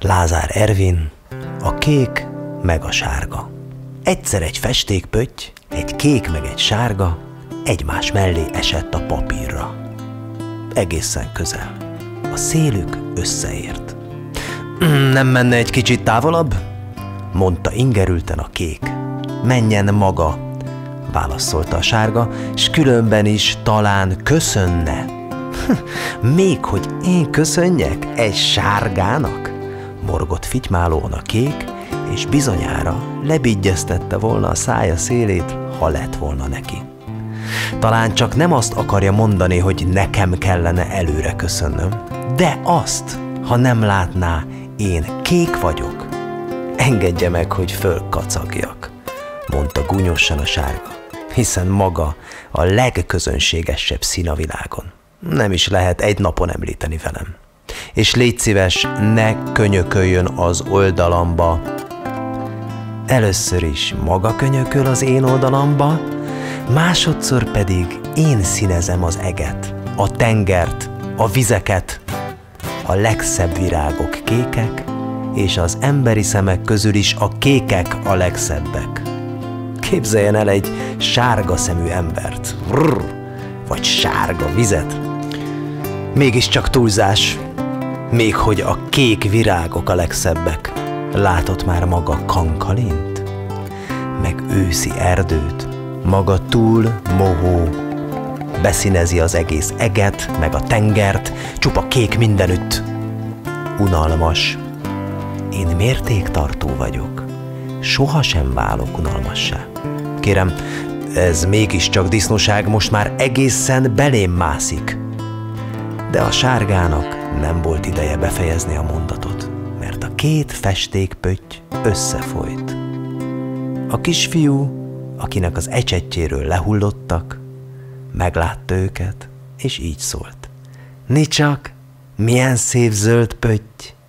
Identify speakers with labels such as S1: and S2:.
S1: Lázár Ervin, a kék meg a sárga. Egyszer egy festékpötty, egy kék meg egy sárga egymás mellé esett a papírra. Egészen közel. A szélük összeért. Nem menne egy kicsit távolabb? Mondta ingerülten a kék. Menjen maga, válaszolta a sárga, s különben is talán köszönne. Még hogy én köszönjek egy sárgának? Morgott fitymálóan a kék, és bizonyára lebigyeztette volna a szája szélét, ha lett volna neki. Talán csak nem azt akarja mondani, hogy nekem kellene előre köszönnöm, de azt, ha nem látná, én kék vagyok. Engedje meg, hogy fölkacagjak, mondta gúnyosan a sárga, hiszen maga a legközönségesebb szín a világon. Nem is lehet egy napon említeni velem. És légy szíves, ne könyököljön az oldalamba. Először is maga könyököl az én oldalamba, másodszor pedig én színezem az eget, a tengert, a vizeket. A legszebb virágok kékek, és az emberi szemek közül is a kékek a legszebbek. Képzeljen el egy sárga szemű embert, vagy sárga vizet. Mégiscsak túlzás, még hogy a kék virágok a legszebbek. Látott már maga kankalint? Meg őszi erdőt, maga túl mohó. Beszínezi az egész eget, meg a tengert, csupa kék mindenütt. Unalmas. Én mértéktartó vagyok. Sohasem válok unalmassá. Kérem, ez mégiscsak disznóság, most már egészen belém mászik. De a sárgának nem volt ideje befejezni a mondatot, mert a két festékpötty összefolyt. A kisfiú, akinek az ecsetjéről lehullottak, meglátta őket, és így szólt. Nicsak, milyen szép zöld pötty!